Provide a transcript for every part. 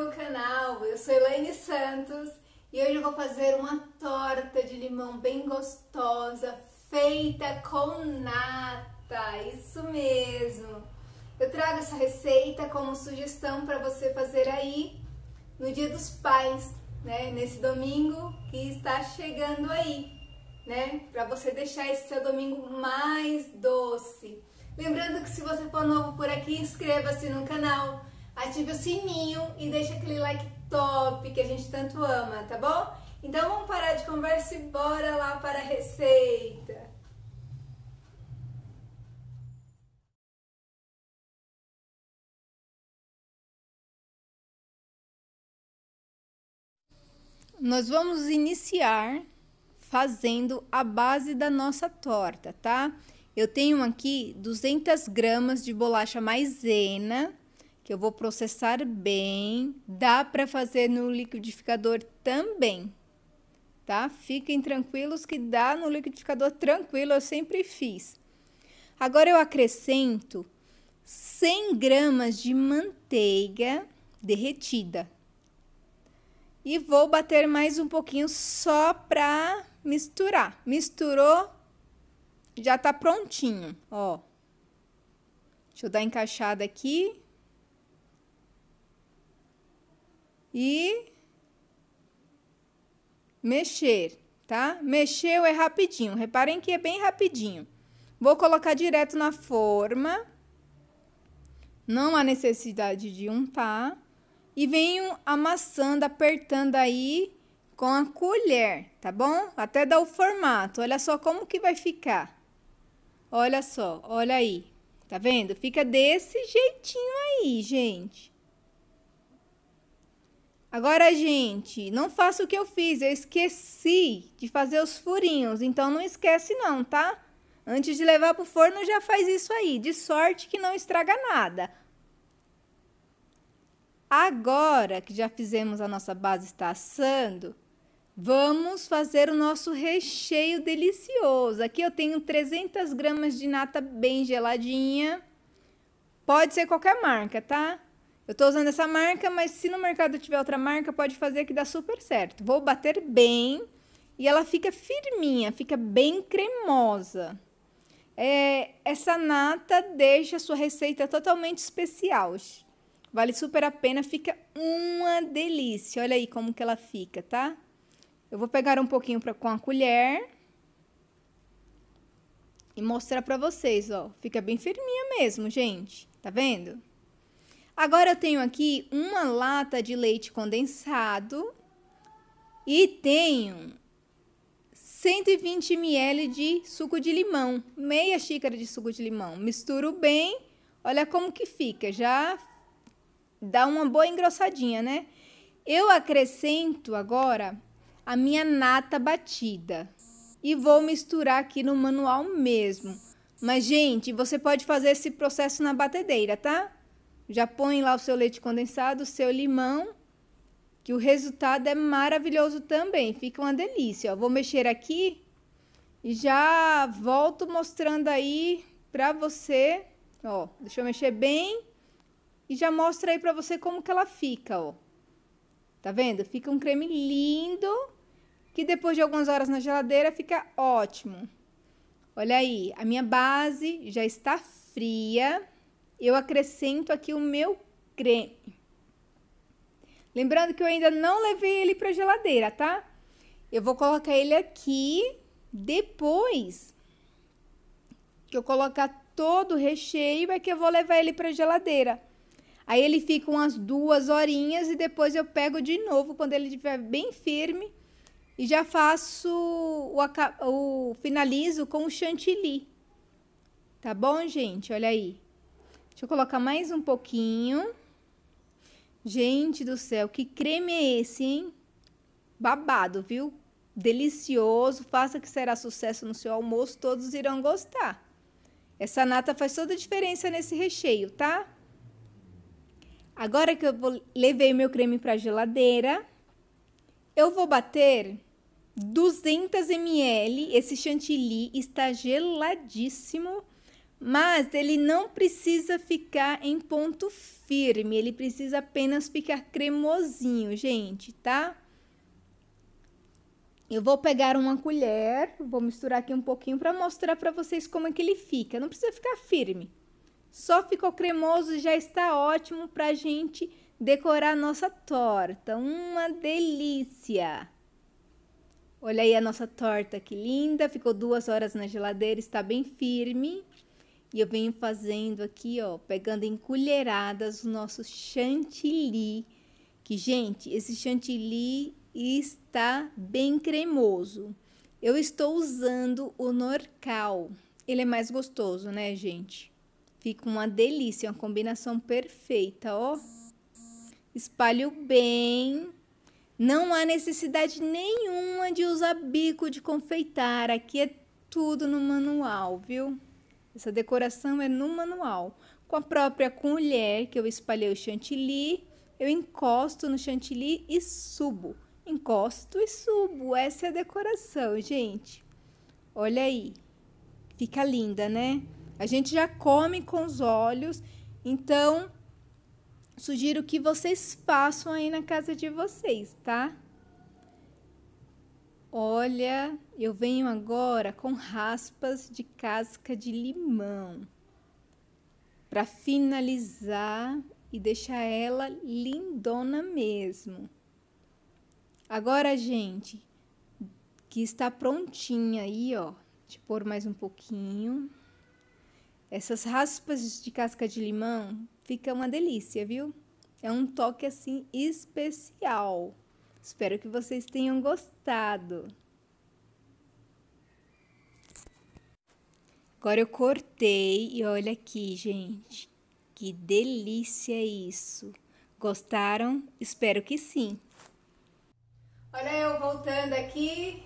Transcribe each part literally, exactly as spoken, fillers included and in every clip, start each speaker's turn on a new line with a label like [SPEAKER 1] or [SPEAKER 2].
[SPEAKER 1] meu canal, eu sou Elaine Santos e hoje eu vou fazer uma torta de limão bem gostosa, feita com nata, isso mesmo. Eu trago essa receita como sugestão para você fazer aí no Dia dos Pais, né? Nesse domingo que está chegando aí, né? Para você deixar esse seu domingo mais doce. Lembrando que se você for novo por aqui, inscreva-se no canal, ative o sininho e deixa aquele like top que a gente tanto ama, tá bom? Então vamos parar de conversa e bora lá para a receita. Nós vamos iniciar fazendo a base da nossa torta, tá? Eu tenho aqui duzentas gramas de bolacha maisena, que eu vou processar bem. Dá para fazer no liquidificador também, tá? Fiquem tranquilos que dá no liquidificador tranquilo, eu sempre fiz. Agora eu acrescento cem gramas de manteiga derretida. E vou bater mais um pouquinho só para misturar. Misturou, já tá prontinho, ó. Deixa eu dar encaixada aqui. E mexer, tá? Mexeu é rapidinho, reparem que é bem rapidinho. Vou colocar direto na forma. Não há necessidade de untar. E venho amassando, apertando aí com a colher, tá bom? Até dar o formato. Olha só como que vai ficar. Olha só, olha aí. Tá vendo? Fica desse jeitinho aí, gente. Agora, gente, não faça o que eu fiz. Eu esqueci de fazer os furinhos. Então, não esquece não, tá? Antes de levar pro forno, já faz isso aí. De sorte que não estraga nada. Agora que já fizemos a nossa base está assando, vamos fazer o nosso recheio delicioso. Aqui eu tenho trezentas gramas de nata bem geladinha. Pode ser qualquer marca, tá? Eu tô usando essa marca, mas se no mercado tiver outra marca, pode fazer que dá super certo. Vou bater bem e ela fica firminha, fica bem cremosa. É, essa nata deixa a sua receita totalmente especial. Vale super a pena, fica uma delícia. Olha aí como que ela fica, tá? Eu vou pegar um pouquinho pra, com a colher e mostrar pra vocês, ó. Fica bem firminha mesmo, gente. Tá vendo? Agora eu tenho aqui uma lata de leite condensado e tenho cento e vinte mililitros de suco de limão, meia xícara de suco de limão. Misturo bem, olha como que fica, já dá uma boa engrossadinha, né? Eu acrescento agora a minha nata batida e vou misturar aqui no manual mesmo. Mas, gente, você pode fazer esse processo na batedeira, tá? Já põe lá o seu leite condensado, o seu limão, que o resultado é maravilhoso também. Fica uma delícia, ó. Vou mexer aqui e já volto mostrando aí pra você. Ó, deixa eu mexer bem. E já mostra aí pra você como que ela fica, ó. Tá vendo? Fica um creme lindo, que depois de algumas horas na geladeira fica ótimo. Olha aí, a minha base já está fria. Eu acrescento aqui o meu creme. Lembrando que eu ainda não levei ele pra geladeira, tá? Eu vou colocar ele aqui, depois que eu colocar todo o recheio, é que eu vou levar ele pra geladeira. Aí ele fica umas duas horinhas e depois eu pego de novo quando ele estiver bem firme e já faço o, o finalizo com o chantilly. Tá bom, gente? Olha aí. Deixa eu colocar mais um pouquinho. Gente do céu, que creme é esse, hein? Babado, viu? Delicioso. Faça que será sucesso no seu almoço, todos irão gostar. Essa nata faz toda a diferença nesse recheio, tá? Agora que eu vou, levei meu creme para a geladeira, eu vou bater duzentos mililitros. Esse chantilly está geladíssimo. Mas ele não precisa ficar em ponto firme, ele precisa apenas ficar cremosinho, gente, tá? Eu vou pegar uma colher, vou misturar aqui um pouquinho para mostrar para vocês como é que ele fica. Não precisa ficar firme. Só ficou cremoso e já está ótimo para a gente decorar a nossa torta. Uma delícia! Olha aí a nossa torta, que linda. Ficou duas horas na geladeira, está bem firme. E eu venho fazendo aqui, ó, pegando em colheradas o nosso chantilly. Que, gente, esse chantilly está bem cremoso. Eu estou usando o Norcal. Ele é mais gostoso, né, gente? Fica uma delícia, uma combinação perfeita, ó. Espalho bem. Não há necessidade nenhuma de usar bico de confeitar. Aqui é tudo no manual, viu? Essa decoração é no manual. Com a própria colher que eu espalhei o chantilly, eu encosto no chantilly e subo. Encosto e subo. Essa é a decoração, gente. Olha aí. Fica linda, né? A gente já come com os olhos, então sugiro que vocês façam aí na casa de vocês, tá? Olha, eu venho agora com raspas de casca de limão para finalizar e deixar ela lindona mesmo. Agora, gente, que está prontinha aí, ó, deixa eu pôr mais um pouquinho. Essas raspas de casca de limão fica uma delícia, viu? É um toque assim especial. Espero que vocês tenham gostado. Agora eu cortei e olha aqui, gente. Que delícia é isso. Gostaram? Espero que sim. Olha eu voltando aqui.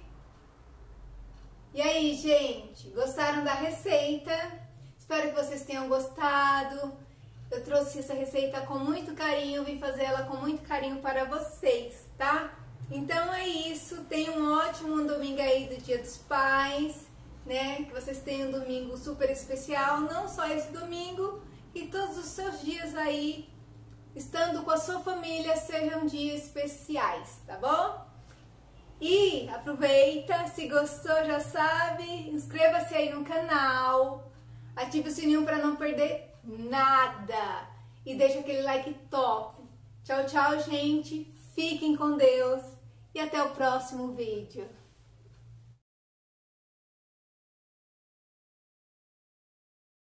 [SPEAKER 1] E aí, gente? Gostaram da receita? Espero que vocês tenham gostado. Eu trouxe essa receita com muito carinho, vim fazer ela com muito carinho para vocês, tá? Então é isso, tenham um ótimo domingo aí do Dia dos Pais, né? Que vocês tenham um domingo super especial, não só esse domingo, e todos os seus dias aí, estando com a sua família, sejam dias especiais, tá bom? E aproveita, se gostou já sabe, inscreva-se aí no canal, ative o sininho para não perder nada e deixa aquele like top. Tchau, tchau, gente. Fiquem com Deus e até o próximo vídeo.